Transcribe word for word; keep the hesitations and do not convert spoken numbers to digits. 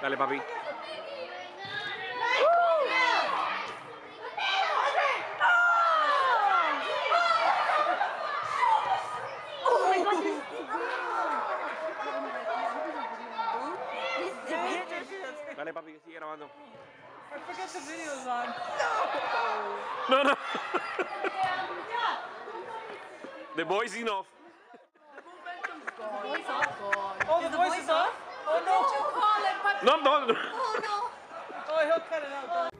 Dale, papi. Dale, papi, que sigue grabando. I forget the video's on. No, no. The voice enough. The voice off. Oh, the voice is off? Oh no! Did you call it? But No, no. oh no! Oh, he'll cut it out.